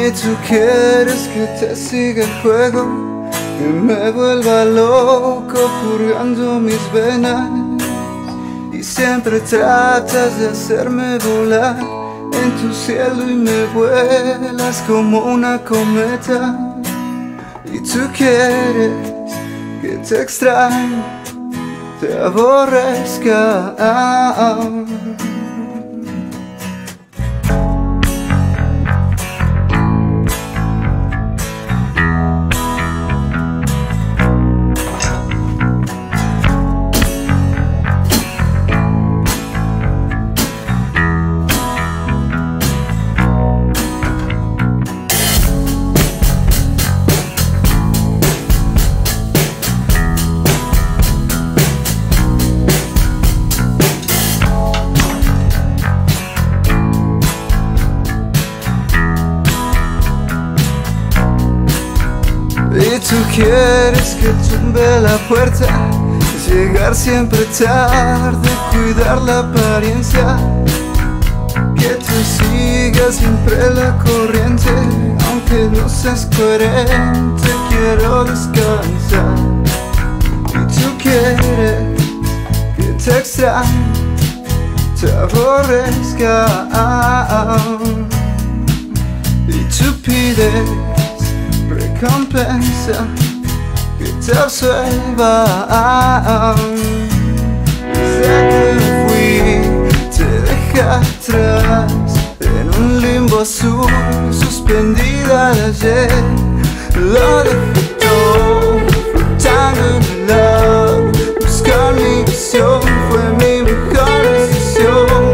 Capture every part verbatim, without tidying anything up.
Y tú quieres que te siga el juego, que me vuelva loco purgando mis venas. Y siempre tratas de hacerme volar en tu cielo y me vuelas como una cometa. Y tú quieres que te extrañe, te aborrezca. Y tú quieres que tumbe la puerta, llegar siempre tarde, cuidar la apariencia, que tú sigas siempre la corriente, aunque no seas coherente, quiero descansar. Y tú quieres que te extrañe, te aborrezca. Y tú pides recompensa, que te absuelva. Desde que me fui, te dejé atrás en un limbo azul, suspendida de ayer. Lo dejé todo flotando en el agua. Buscar mi visión fue mi mejor decisión.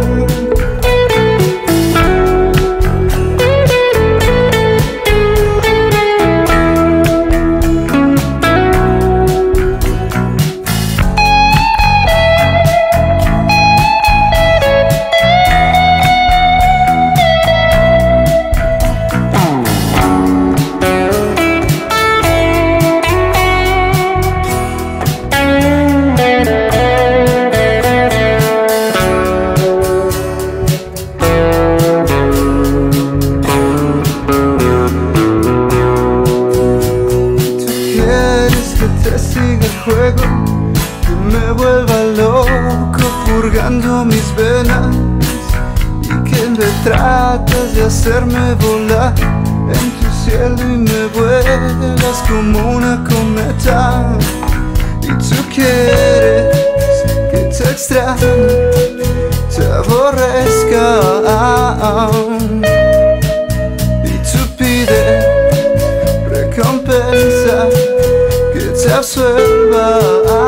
Mis venas, y que me tratas de hacerme volar en tu cielo y me vuelas como una cometa. Y tú quieres que te extrañe, te aborrezca. Y tú pides recompensa, que te absuelva.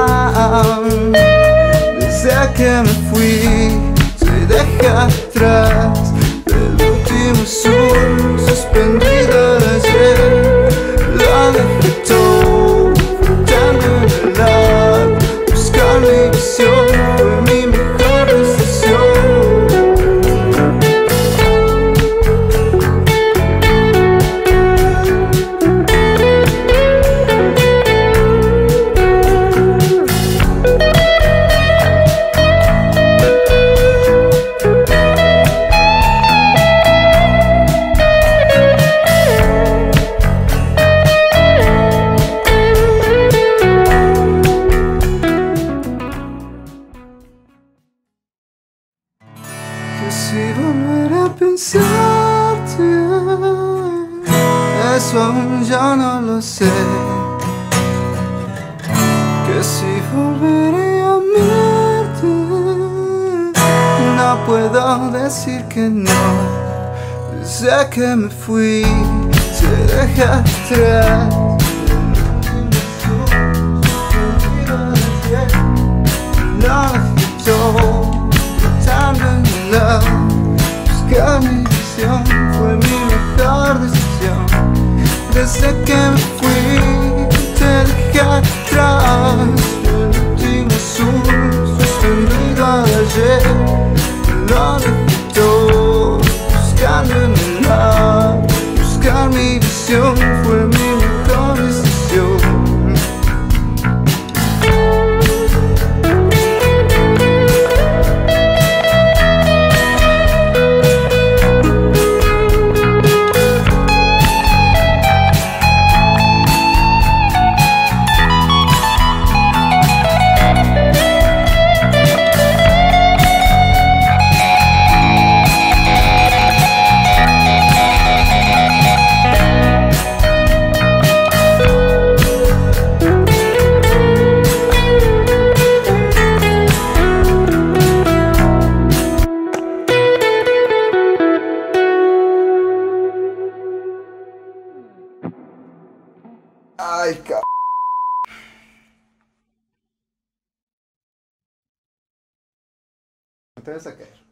Desde que me fui, te dejé atrás del último sur, suspendida de ayer. Lo dejé todo flotando en el agua. Buscar mi visión fue mi mejor decisión. Eso aún yo no lo sé. Que si volveré a amarte, no puedo decir que no. Desde que me fui, te dejé atrás. Lo dejé todo flotando en el agua. Buscar mi visión fue mi mejor decisión. Desde que me fui, te dejé atrás. El último azul, suspendido de ayer. Lo dejé todo, buscando en el mar. Buscar mi visión fue mi mejor decisión. Ay, cabrón. No te vas a caer.